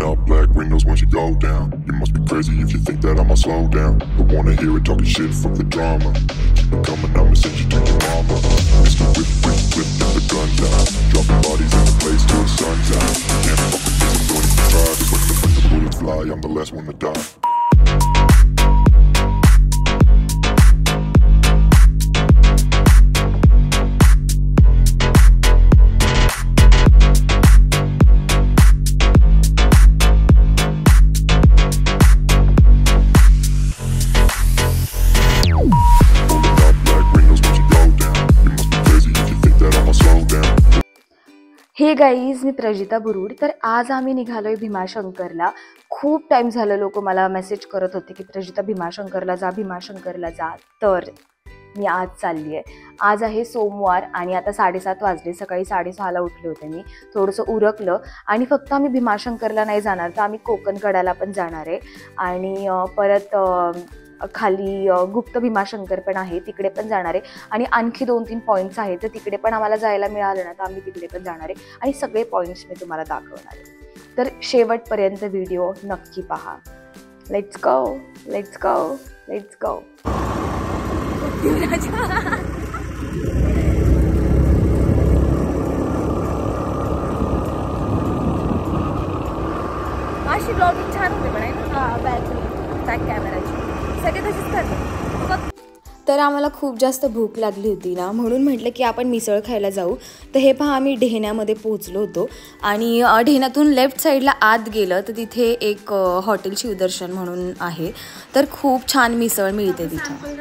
up black windows once you go down. You must be crazy if you think that I'ma slow down. Don't wanna hear it talking shit, fuck the drama. Keep it coming, I'ma send you to your mama. Mr. Whip, whip, whip, get the guns out. Dropping bodies in the place till the sun's out. Can't fuck with this, I'm going to try. Cause when the bullets fly, I'm the last one to die. Hey guys, मी प्रजिता बुरुड. तर आज आम्ही निघालोय भीमाशंकरला. खूप time झालं लोक मला message करत होते की प्रजिता भीमाशंकरला जा, भीमाशंकरला जा. तर मी आज चालली आहे. आज आहे सोमवार आणि आता 7:30 वाजले. सकाळी 6:30ला उठले होते मी. थोडंसं उरकलं आणि फक्त आम्ही भीमाशंकरला नाही जाणार, तर आम्ही कोकणकडाला पण जाणार आहे. आणि परत खाली गुप्त भीमाशंकर पण आहे, तिकडे पण जाणार आहे. आणि आणखी 2-3 पॉईंट्स आहेत, तर तिकडे पण आम्हाला जायला मिळालं ना तर आम्ही तिकडे पण जाणार आहे. आणि सगळे पॉईंट्स मी तुम्हाला दाखवणार आहे. तर शेवटपर्यंत व्हिडिओ नक्की पहा. Let's go, let's go, let's go. अशी ब्लॉगिंग छान होते पण आहे ना, बॅक कॅमेराची सगळे तशीच करतात. तर आम्हाला खूप जास्त भूक लागली होती ना, म्हणून म्हटलं की आपण मिसळ खायला जाऊ. तर हे पहा, आम्ही ढेहण्यामध्ये पोहोचलो होतो आणि ढेहण्यातून लेफ्ट साईडला आत गेलं तर तिथे एक हॉटेल शिवदर्शन म्हणून आहे. तर खूप छान मिसळ मिळते तिथे.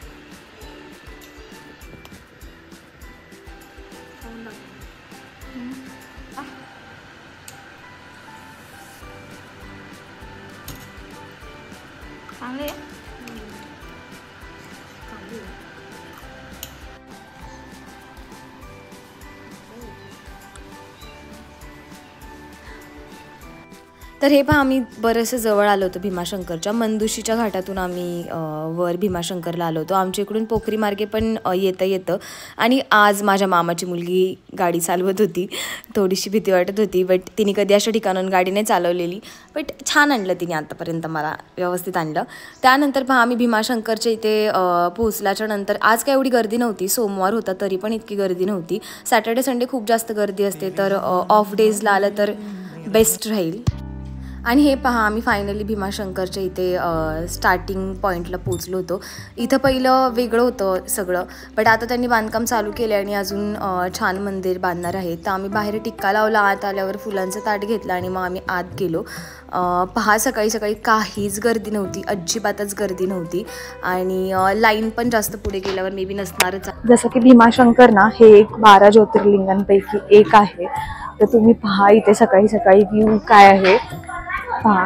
तर हे पहा, आम्ही बरेचसे जवळ आलो होतो भीमाशंकरच्या. मंदुशीच्या घाटातून आम्ही वर भीमाशंकरला आलो होतो. आमच्या इकडून पोखरी मार्गे पण येतं. आणि आज माझ्या मामाची मुलगी गाडी चालवत होती. थोडीशी भीती वाटत होती, बट तिने कधी अशा ठिकाणाहून गाडी नाही चालवलेली. बट छान आणलं तिने आतापर्यंत, मला व्यवस्थित आणलं. त्यानंतर पहा, आम्ही भीमाशंकरच्या इथे पोहोचल्याच्या नंतर आज काय एवढी गर्दी नव्हती. सोमवार होता तरी पण इतकी गर्दी नव्हती. सॅटर्डे संडे खूप जास्त गर्दी असते, तर ऑफ डेजला आलं तर बेस्ट राहील. आणि हे पहा, आम्ही फायनली भीमाशंकरच्या इथे स्टार्टिंग पॉईंटला पोचलो होतो. इथं पहिलं वेगळं होतं सगळं, बट आता त्यांनी बांधकाम चालू केलं आणि अजून छान मंदिर बांधणार आहे. तर आम्ही बाहेर टिक्का लावला, आत आल्यावर फुलांचं ताट घेतलं आणि मग आम्ही आत गेलो. पहा, सकाळी काहीच गर्दी नव्हती, अजिबातच गर्दी नव्हती. आणि लाईन पण जास्त पुढे गेल्यावर मे बी नसणारच. जसं की भीमाशंकर ना, हे एक 12 ज्योतिर्लिंगांपैकी एक आहे. तर तुम्ही पहा इथे सकाळी व्ह्यू काय आहे पहा.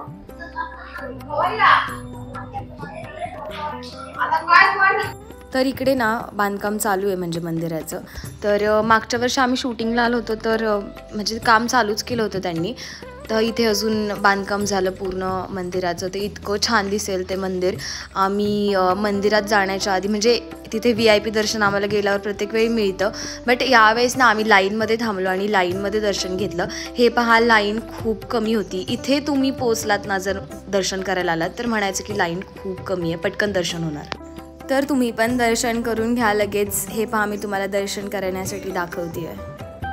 तर इकडे ना बांधकाम चालू आहे म्हणजे मंदिराचं. तर मागच्या वर्षी आम्ही शूटिंगला आलो होतो, तर म्हणजे काम चालूच केलं होतं त्यांनी. तर इथे अजून बांधकाम झालं पूर्ण मंदिराचं. ते इतकं छान दिसेल ते मंदिर. आम्ही मंदिरात जाण्याच्या आधी म्हणजे तिथे VIP दर्शन आम्हाला गेल्यावर प्रत्येक वेळी मिळतं, बट यावेळेस ना आम्ही लाईनमध्ये थांबलो आणि लाईनमध्ये दर्शन घेतलं. हे पहा, लाईन खूप कमी होती. इथे तुम्ही पोचलात ना, जर दर्शन करायला आलात तर म्हणायचं की लाईन खूप कमी आहे, पटकन दर्शन होणार. तर तुम्ही पण दर्शन करून घ्या लगेच. हे पहा, मी तुम्हाला दर्शन करण्यासाठी दाखवते आहे.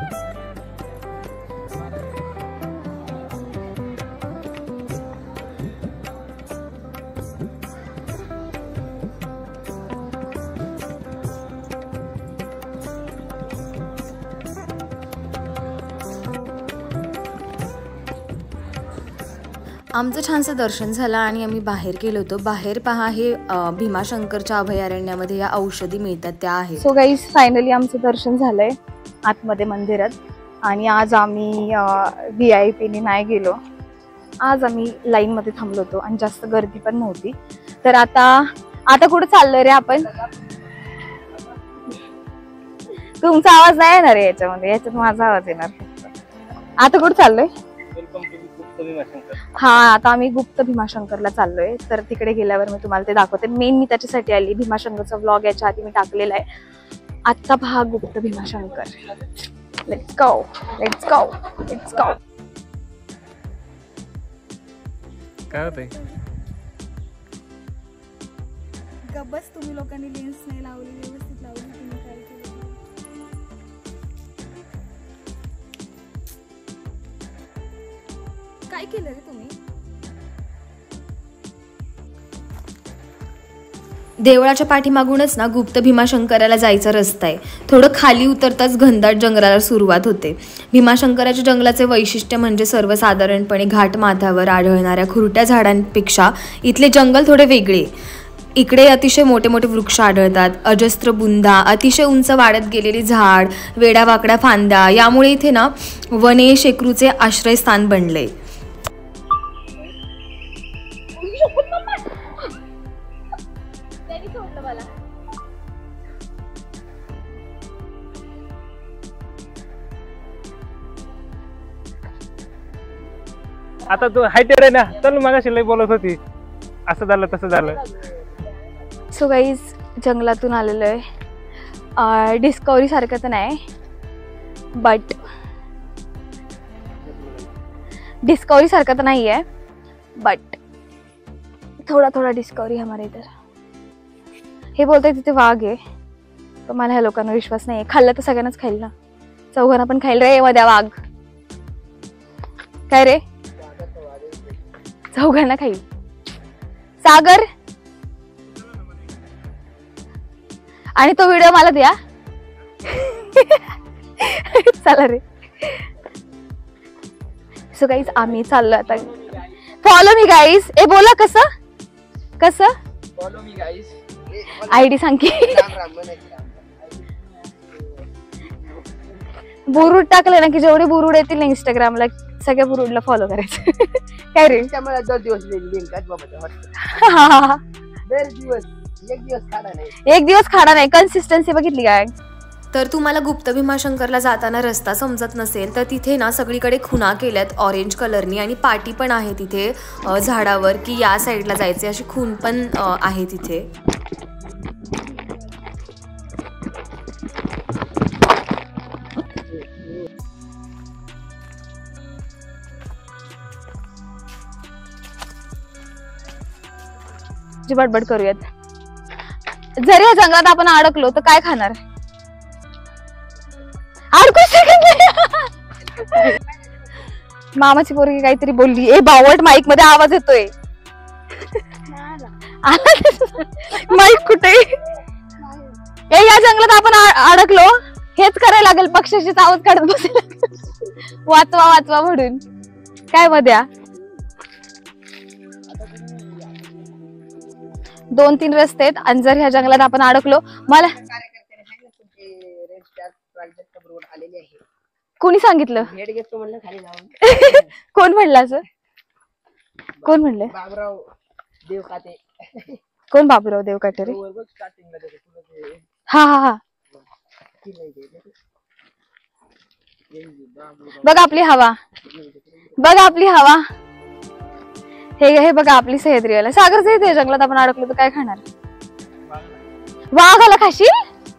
आमचं छानसं दर्शन झालं आणि आम्ही बाहेर गेलो होतो. बाहेर पहा, हे भीमाशंकरच्या अभयारण्यामध्ये या औषधी मिळतात त्या आहेत. सो गाईज, फायनली आमचं दर्शन झालंय आतमध्ये मंदिरात. आणि आज आम्ही VIP नाही गेलो. आज आम्ही लाईनमध्ये थांबलो होतो आणि जास्त गर्दी पण नव्हती. तर आता कुठं चाललोय रे आपण? तुमचा आवाज नाही येणार आहे याच्यात माझा आवाज येणार. आता कुठं चाललोय? हा, आता आम्ही गुप्त भीमाशंकरला चाललोय. तर तिकडे गेल्यावर मी तुम्हाला ते दाखवते. मेन मी त्याच्यासाठी आली. भीमाशंकरचा व्लॉग याच्या आधी मी टाकलेला आहे. आता पहा Gupt Bhimashankar. Let's go, let's go, let's go. काय होतंय? गबस तुम्ही लोकांनी लेन्स नाही लावली, व्यवस्थित लावली. तुम्ही काय केलं? काय केलं रे तुम्ही? देवळाच्या पाठीमागूनच ना गुप्त भीमाशंकराला जायचा रस्ता आहे. थोडं खाली उतरताच घनदाट जंगलाला सुरुवात होते. भीमाशंकराच्या जंगलाचे वैशिष्ट्य म्हणजे सर्वसाधारणपणे घाट माथ्यावर आढळणाऱ्या खुरट्या झाडांपेक्षा इथले जंगल थोडे वेगळे. इकडे अतिशय मोठे मोठे वृक्ष आढळतात, अजस्त्र बुंदा, अतिशय उंच वाढत गेलेली झाड, वेड्यावाकड्या फांद्या. यामुळे इथे ना वने शेकरूचे आश्रयस्थान बनले. आता तू हायटेड आहे ना, चल मगाशी लय बोलत होती, असं झालं तसं झालं. सो गाईज जंगलातून आलेलो आहे. डिस्कवरी सारखं तर नाही, बट डिस्कवरी सारखं तर नाही आहे, बट थोडा थोडा डिस्कवरी हमारे इधर. हे बोलते तिथे वाघ आहे, तर मला ह्या लोकांना विश्वास नाही आहे. खाल्लं तर सगळ्यांनाच खाईल ना, चौघांना पण खाईल रे मध्ये वाघ. काय रे, चौघांना खाईल. सागर, आणि तो व्हिडिओ मला द्या. चला रे. सो गाईज आम्ही चाललो आता. Follow me guys. ए बोला कसं कसं फॉलो मी गाइस. आयडी सांग की. बुरुड टाकले ना की जेवढे बुरुड येतील ना इंस्टाग्रामला, सगळ्या बुरुडला फॉलो करायचं. काय रे, मला 2 दिवस लिंक आहेत बाबा. एक दिवस खाणार नाही. कन्सिस्टन्सी बघितली काय? तर तुम्हाला गुप्त भीमाशंकरला जाताना रस्ता समजत नसेल तर तिथे ना सगळीकडे खुणा केल्यात ऑरेंज कलरनी, आणि पाटी पण आहे तिथे झाडावर की या साईडला जायचे, अशी खून पण आहे तिथे. जी बडबड करूयात. जरी या जंगलात आपण अडकलो तर काय खाणार? मामाची पोरगी काहीतरी बोलली. ए बावट, माईक मध्ये आवाज येतोय. माईक कुठे? ए या जंगलात आपण अडकलो, हेच करायला लागेल, पक्षाशीच आवाज काढत बसेल. वाचवा वाचवा म्हणून. काय मध्या 2-3 रस्ते आहेत, आणि जर ह्या जंगलात आपण अडकलो, मला कोणी सांगितलं? कोण म्हणलं असं? कोण म्हणलं? बाबराव देवकाते. कोण बाबूराव देवकाटे रे? हा हा हा. बघ आपली हवा, बघ आपली हवा. हे बघा आपली सह्याद्रीवाला. सागरच येते. जंगलात आपण अडकलो तर काय खाणार? वाघाला खाशील?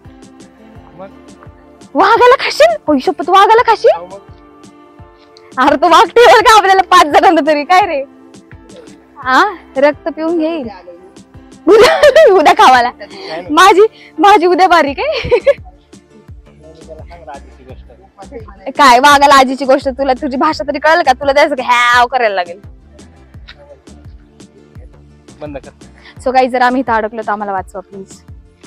वाघाला खाशील? पैशपत वाघाला खाशील? अरे तो वाघ ठेवल का आपल्याला 5 जणांना तरी? काय रे, हा रक्त पिऊन घेईल उद्या खावाला. माझी उद्या बारीक आहे. काय वाघाला आजीची गोष्ट? तुला तुझी भाषा तरी कळलं का? तुला द्यायचं का हॅव करायला लागेल. बंद कर. सो काही जर आम्ही इथं अडकलो तर आम्हाला वाचवा प्लीज.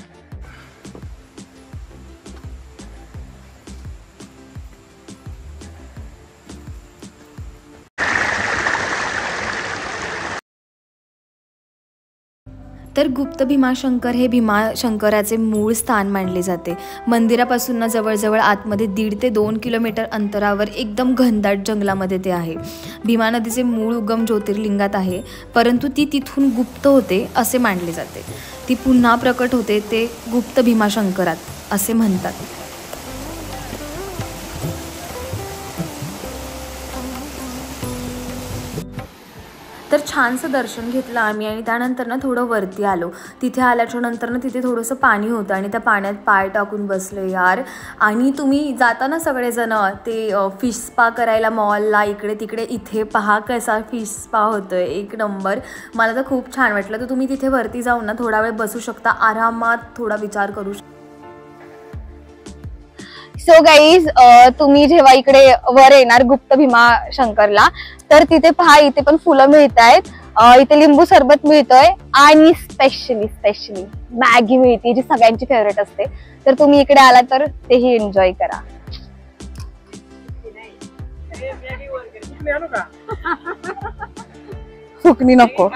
तर गुप्त भीमाशंकर हे भीमाशंकराचे मूळ स्थान मानले जाते. मंदिरापासून ना जवळजवळ आतमध्ये 1.5 ते 2 किलोमीटर अंतरावर एकदम घनदाट जंगलामध्ये ते आहे. भीमा नदीचे मूळ उगम ज्योतिर्लिंगात आहे, परंतु ती तिथून गुप्त होते असे मानले जाते. ती पुन्हा प्रकट होते ते गुप्त भीमाशंकरात असे म्हणतात. तर छानसं दर्शन घेतलं आम्ही आणि त्यानंतर ना थोडं वरती आलो. तिथे आल्याच्या नंतर ना तिथे थोडंसं पाणी होतं आणि त्या पाण्यात पाय टाकून बसले यार. आणि तुम्ही जाता ना सगळेजण ते फिश स्पा करायला मॉलला इकडे तिकडे, इथे पहा कसा फिश स्पा होतोय, एक नंबर. मला तर खूप छान वाटलं. तर तुम्ही तिथे वरती जाऊन ना थोडा वेळ बसू शकता, आरामात थोडा विचार करू शकता. सो गाईज, तुम्ही जेव्हा इकडे वर येणार गुप्त भीमाशंकरला, तर तिथे पहा इथे पण फुलं मिळत आहेत, इथे लिंबू सरबत मिळतोय आणि स्पेशली मॅगी मिळते जी सगळ्यांची फेवरेट असते. तर तुम्ही इकडे आला तर तेही एन्जॉय करा. फुकणी नको.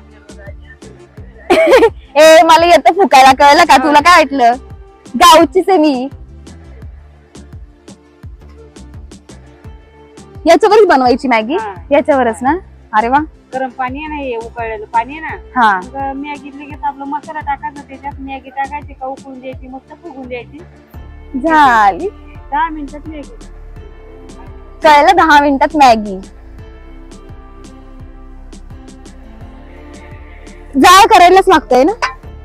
ए मला येतं फुकायला, कळलं का तुला? काय वाटलं? गावचीच आहे मी. याच्यावरच बनवायची मॅगी, याच्यावरच ना? अरे वा. गरम पाणी आहे ना, हे उकळलेलं पाणी आहे ना, हा. मॅगी लगेच आपला मसाला टाकायचा, त्याच्यात मॅगी टाकायची का उकळून द्यायची, मस्त फुगून द्यायची, झाली. 10 मिनिटात मॅगी. कळलं? 10 मिनिटात मॅगी. जाळ करायलाच लागतंय ना.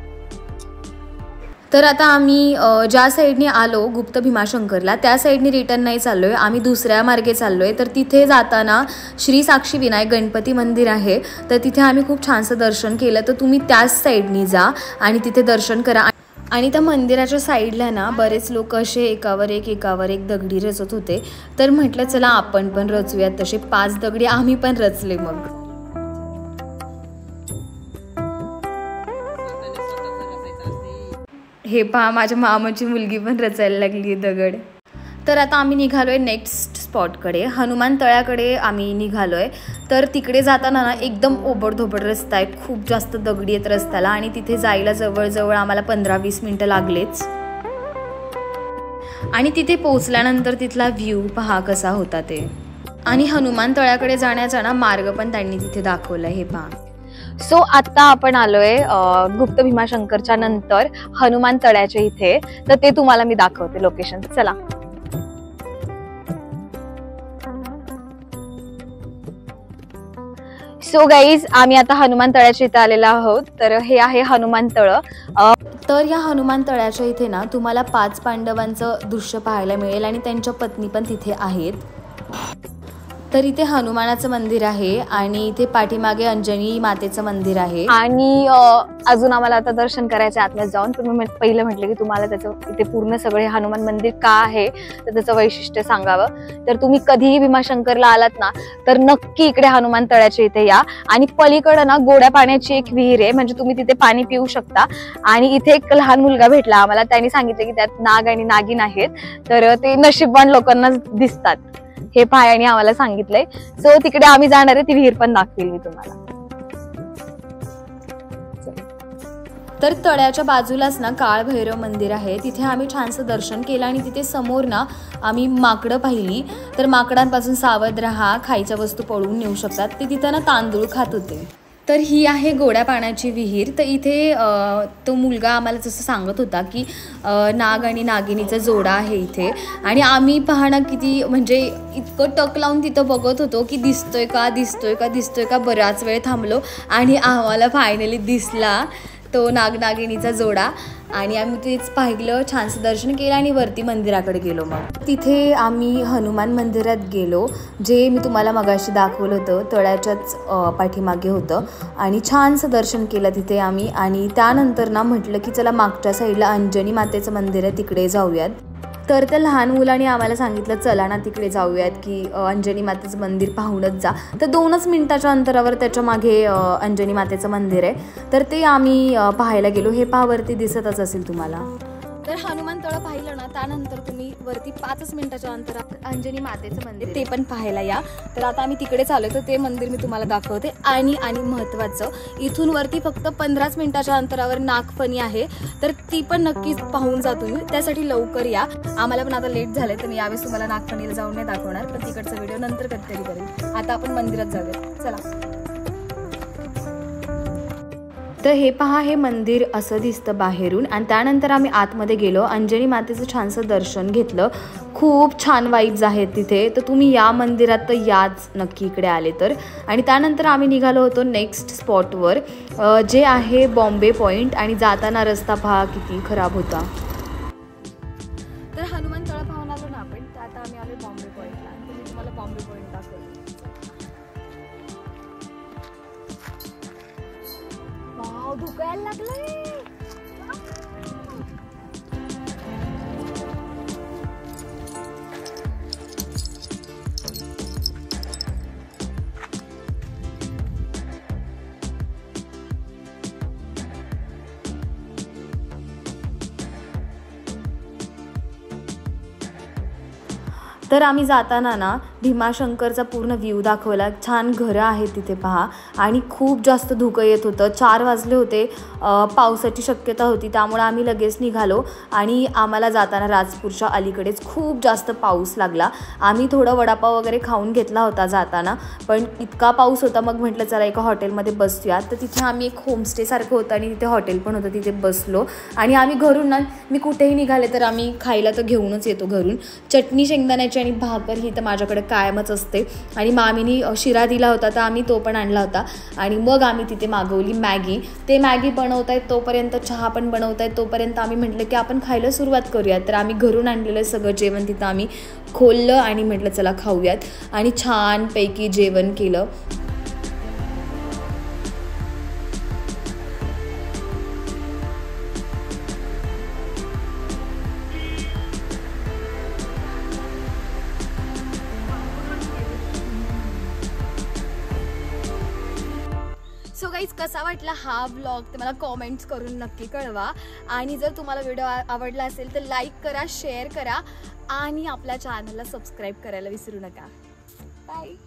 तर आता आम्ही ज्या साईडने आलो गुप्त भीमाशंकरला त्या साईडने रिटर्न नाही चाललोय, आम्ही दुसऱ्या मार्गे चाललोय. तर तिथे जाताना श्री साक्षी विनायक गणपती मंदिर आहे, तर तिथे आम्ही खूप छानसं दर्शन केलं. तर तुम्ही त्याच साईडनी जा आणि तिथे दर्शन करा. आणि त्या मंदिराच्या साईडला ना बरेच लोक असे एकावर एक दगडी रचत होते. तर म्हटलं चला आपण पण रचूयात. तसे 5 दगडी आम्ही पण रचले. मग हे पहा माझ्या मामाची मुलगी पण रचायला लागली दगड. तर आता आम्ही निघालोय नेक्स्ट स्पॉटकडे, हनुमान तळ्याकडे आम्ही निघालोय. तर तिकडे जाताना ना एकदम ओबडधोबड रस्ता आहे, खूप जास्त दगडी आहेत रस्त्याला आणि तिथे जायला जवळजवळ आम्हाला 15-20 मिनटं लागलेच. आणि तिथे पोहोचल्यानंतर तिथला व्ह्यू पहा कसा होता ते. आणि हनुमान तळ्याकडे जाण्याचा ना मार्ग पण त्यांनी तिथे दाखवला, हे पहा. सो आता आपण आलोय गुप्त भीमाशंकरच्या नंतर हनुमान तळ्याच्या इथे. तर ते तुम्हाला मी दाखवते लोकेशन. चला. सो गाईज, आम्ही आता हनुमान तळ्याच्या इथे आलेलो आहोत. तर हे आहे हनुमान तळ. तर या हनुमान तळ्याच्या इथे ना तुम्हाला 5 पांडवांचं दृश्य पाहायला मिळेल आणि त्यांच्या पत्नी पण तिथे आहेत. तर इथे हनुमानाचं मंदिर आहे आणि इथे पाठीमागे अंजनी मातेचं मंदिर आहे. आणि अजून आम्हाला आता दर्शन करायचं आतमध्ये जाऊन. पण मी पहिलं म्हटलं की तुम्हाला त्याचं इथे पूर्ण सगळे हनुमान मंदिर का आहे तर त्याचं वैशिष्ट्य सांगावं. तर तुम्ही कधीही भीमाशंकरला आलात ना तर नक्की इकडे हनुमान तळ्याच्या इथे या. आणि पलीकडं ना गोड्या पाण्याची एक विहीर आहे, म्हणजे तुम्ही तिथे पाणी पिऊ शकता. आणि इथे एक लहान मुलगा भेटला आम्हाला, त्यांनी सांगितलं की त्यात नाग आणि नागिन आहेत, तर ते नशीबवान लोकांना दिसतात हे पायाने आम्हाला सांगितलंय. सो तिकडे आम्ही जाणार आहे, ती विहीर पण दाखवेल मी तुम्हाला. तर तळ्याच्या बाजूलाच ना काळभैरव मंदिर आहे, तिथे आम्ही छानसं दर्शन केलं. आणि तिथे समोर ना आम्ही माकडं पाहिली. तर माकडांपासून सावध राहा, खायच्या वस्तू पळवून नेऊ शकतात. ते तिथं ना तांदूळ खात होते. तर ही आहे गोड्या पाण्याची विहीर. तर इथे तो मुलगा आम्हाला जसं सांगत होता की नाग आणि नागिनीचा जोडा आहे इथे. आणि आम्ही पाहणं किती म्हणजे इतकं टक लावून तिथं बघत होतो की दिसतोय का. बराच वेळ थांबलो आणि आम्हाला फायनली दिसला तो नाग नागिनीचा जोडा. आणि आम्ही तेच पाहिलं, छानसं दर्शन केलं आणि वरती मंदिराकडे गेलो. मग तिथे आम्ही हनुमान मंदिरात गेलो, जे मी तुम्हाला मगाशी दाखवलं होतं, तळ्याच्याच पाठीमागे होतं. आणि छानसं दर्शन केलं तिथे आम्ही. आणि त्यानंतर ना म्हटलं की चला मागच्या साईडला अंजनी मातेचं मंदिर आहे, तिकडे जाऊयात. तर त्या लहान मुलाने आम्हाला सांगितलं चला ना तिकडे जाऊयात की अंजनी मातेचं मंदिर पाहूनच जा. तर 2च मिनिटाच्या अंतरावर त्याच्या मागे अंजनी मातेचं मंदिर आहे. तर ते आम्ही पाहायला गेलो. हे पाहावरती दिसतच असेल तुम्हाला. तर हनुमान तळ पाहिलं ना त्यानंतर तुम्ही वरती 5च मिनिटाच्या अंतरावर अंजनी मातेचं मंदिर ते पण पाहायला या. तर आता आम्ही तिकडेच आलो, तर ते मंदिर मी तुम्हाला दाखवते. आणि महत्त्वाचं, इथून वरती फक्त 15 मिनिटाच्या अंतरावर नागफणी आहे, तर ती पण नक्कीच पाहून जा तुम्ही. त्यासाठी लवकर या. आम्हाला पण आता लेट झालंय, तर मी यावेळेस तुम्हाला नागफणीला जाऊन नाही दाखवणार, पण तिकडचा व्हिडिओ नंतर कधीतरी करेल. आता आपण मंदिरात जाऊया, चला. तर हे पहा, हे मंदिर असं दिसतं बाहेरून. आणि त्यानंतर आम्ही आतमध्ये गेलो, अंजनी मातेचं छानसं दर्शन घेतलं. खूप छान वाईब्स आहेत तिथे. तर तुम्ही या मंदिरात तर याच नक्की इकडे आले तर. आणि त्यानंतर आम्ही निघालो होतो नेक्स्ट स्पॉटवर, जे आहे बॉम्बे पॉईंट. आणि जाताना रस्ता पहा किती खराब होता. तर हनुमान तळा पाहून आलो ना आपण, तर आता आम्ही आलो बॉम्बे पॉईंटला. आणि मी तुम्हाला बॉम्बे पॉईंट दाखवतो. वाव, धुकं यायला लागलंय. तर आम्ही जाताना ना भीमाशंकरचा पूर्ण व्ह्यू दाखवला. छान घरं आहेत तिथे पहा. आणि खूप जास्त धुकं येत होतं. 4 वाजले होते. पावसाची शक्यता होती, त्यामुळे आम्ही लगेच निघालो. आणि आम्हाला जाताना राजपूरच्या अलीकडेच खूप जास्त पाऊस लागला. आम्ही थोडं वडापाव वगैरे खाऊन घेतला होता जाताना, पण इतका पाऊस होता मग म्हटलं चला एका हॉटेलमध्ये बसूया. तर तिथे आम्ही एक होमस्टेसारखं होतं आणि तिथे हॉटेल पण होतं, तिथे बसलो. आणि आम्ही घरून ना, मी कुठेही निघाले तर आम्ही खायला तर घेऊनच येतो घरून. चटणी शेंगदाण्याची आणि भाकर ही तर माझ्याकडे कायमच असते. आणि मामीनी शिरा दिला होता तर आम्ही तो पण आणला होता. आणि मग आम्ही तिथे मागवली मॅगी. ते मॅगी बनवतायत तोपर्यंत, चहा पण बनवतायत तोपर्यंत आम्ही म्हटलं की आपण खायला सुरुवात करूयात. तर आम्ही घरून आणलेलं सगळं जेवण तिथं आम्ही खोललं आणि म्हटलं चला खाऊयात. आणि छानपैकी जेवण केलं. सो गाईज, कसा वाटला हा व्लॉग ते मला कॉमेंट्स करून नक्की कळवा. आणि जर तुम्हाला व्हिडिओ आवडला असेल तर लाईक करा, शेअर करा आणि आपल्या चॅनलला सबस्क्राईब करायला विसरू नका. बाय.